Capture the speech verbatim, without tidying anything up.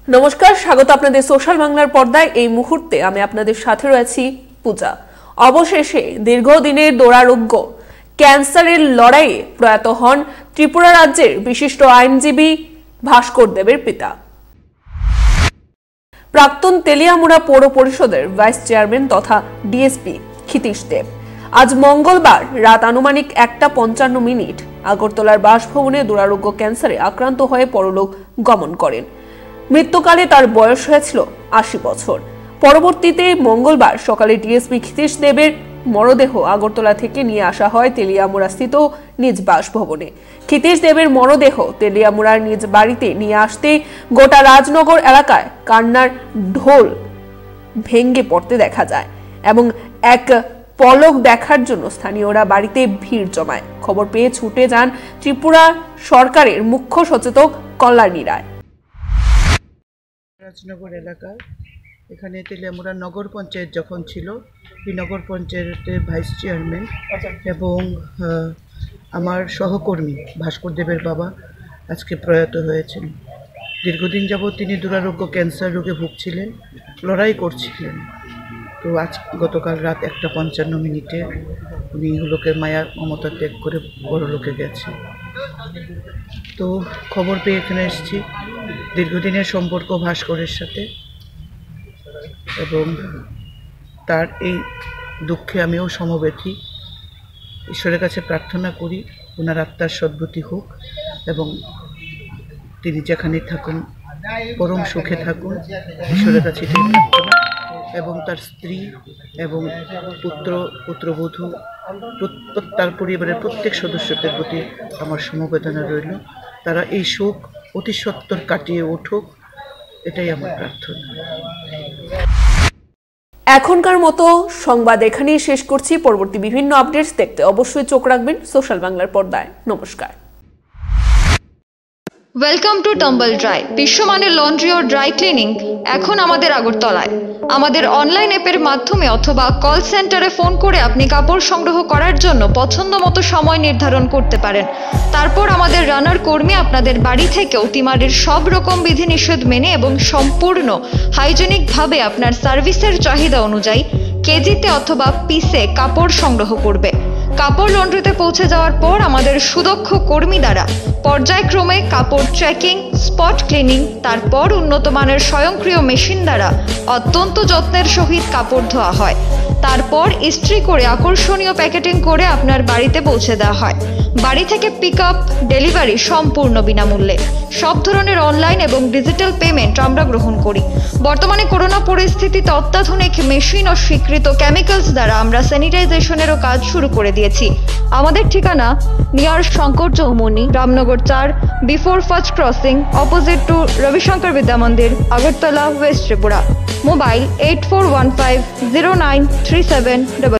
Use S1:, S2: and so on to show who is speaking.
S1: নমস্কার, স্বাগত আপনাদের সোশ্যাল বাংলার পর্দায়। এই মুহূর্তে আমি আপনাদের সাথে রয়েছি পূজা। অবশেষে দীর্ঘদিনের দুরারোগ্য ক্যান্সারের লড়াইয়ে প্রয়াত হন ত্রিপুরা রাজ্যের বিশিষ্ট আইনজীবী ভাস্কর দেবের পিতা। প্রাক্তন তেলিয়ামুড়া পৌর পরিষদের ভাইস চেয়ারম্যান তথা ডিএসপি ক্ষিতীশ দেব আজ মঙ্গলবার রাত আনুমানিক একটা পঞ্চান্ন মিনিট আগরতলার বাসভবনে দুরারোগ্য ক্যান্সারে আক্রান্ত হয়ে পরলোক গমন করেন। মৃত্যুকালে তার বয়স হয়েছিল আশি বছর। পরবর্তীতে মঙ্গলবার সকালে ডিএসপি ক্ষিতীশ দেবের মরদেহ আগরতলা থেকে নিয়ে আসা হয় তেলিয়ামুড়া স্থিত নিজ বাসভবনে। ক্ষিতীশ দেবের মরদেহ তেলিয়ামুড়ার নিজ বাড়িতে নিয়ে আসতে গোটা রাজনগর এলাকায় কান্নার ঢোল ভেঙ্গে পড়তে দেখা যায় এবং এক পলক দেখার জন্য স্থানীয়রা বাড়িতে ভিড় জমায়। খবর পেয়ে ছুটে যান ত্রিপুরা সরকারের মুখ্য সচেতক কল্যাণী রায়।
S2: রাজনগর এলাকা, এখানে তেলিয়ামুড়া নগর পঞ্চায়েত যখন ছিল, এই নগর পঞ্চায়েতের ভাইস চেয়ারম্যান এবং আমার সহকর্মী ভাস্কর দেবের বাবা আজকে প্রয়াত হয়েছেন। দীর্ঘদিন যাবৎ তিনি দুরারোগ্য ক্যান্সার রোগে ভুগছিলেন, লড়াই করছিলেন। তো আজ গতকাল রাত একটা পঞ্চান্ন মিনিটে উনি লোকের মায়া মমতা ত্যাগ করে বড়লোকে গেছে। তো খবর পেয়ে এখানে এসেছি। দীর্ঘদিনের সম্পর্ক ভাস্করের সাথে, এবং তার এই দুঃখে আমিও সমবেথী। ঈশ্বরের কাছে প্রার্থনা করি ওনার আত্মার সদ্গতি হোক এবং তিনি যেখানে থাকুন পরম সুখে থাকুন, ঈশ্বরের কাছে প্রার্থনা। এবং তার স্ত্রী এবং পুত্র পুত্রবধূ তার পরিবারের প্রত্যেক সদস্যদের প্রতি আমার সমবেদনা রইল। তারা এই শোক অতি সত্বর কাটিয়ে উঠুক, এটাই আমার প্রার্থনা।
S1: এখনকার মতো সংবাদ এখানেই শেষ করছি। পরবর্তী বিভিন্ন আপডেটস দেখতে অবশ্যই চোখ রাখবেন সোশ্যাল বাংলার পর্দায়। নমস্কার।
S3: Welcome to tumble dry. বিশ্বমানের লন্ড্রি ও ড্রাই ক্লিনিং এখন আমাদের আগরতলায়। আমাদের অনলাইন অ্যাপের মাধ্যমে অথবা কল সেন্টারে ফোন করে আপনি কাপড় সংগ্রহ করার জন্য পছন্দ মতো সময় নির্ধারণ করতে পারেন। তারপর আমাদের রানার কর্মী আপনাদের বাড়ি থেকে অতিমারির সব রকম বিধিনিষেধ মেনে এবং সম্পূর্ণ হাইজেনিকভাবে আপনার সার্ভিসের চাহিদা অনুযায়ী কেজিতে অথবা পিসে কাপড় সংগ্রহ করবে। কাপড় লন্ড্রিতে পৌঁছে যাওয়ার পর আমাদের সুদক্ষ কর্মী দ্বারা পর্যায়ক্রমে কাপড় চেকিং, স্পট ক্লিনিং, তারপর উন্নত মানের স্বয়ংক্রিয় মেশিন দ্বারা অত্যন্ত যত্নের সহিত কাপড় ধোয়া হয়। তারপর ইস্ত্রি করে আকর্ষণীয় প্যাকেটিং করে আপনার বাড়িতে পৌঁছে দেওয়া হয়। বাড়ি থেকে পিক আপ, ডেলিভারি সম্পূর্ণ বিনামূল্যে। সব ধরনের অনলাইন এবং ডিজিটাল পেমেন্ট আমরা গ্রহণ করি। বর্তমানে করোনা পরিস্থিতিতে অত্যাধুনিক মেশিন ও স্বীকৃত কেমিক্যালস দ্বারা আমরা স্যানিটাইজেশনেরও কাজ শুরু করে দিয়েছি। আমাদের ঠিকানা নিয়ার শঙ্কর চৌমুনি, রামনগর চার, before first crossing, opposite to Rabishankar Vidya Mandir, Agartala, West Tripura. Mobile eight four one five zero nine three seven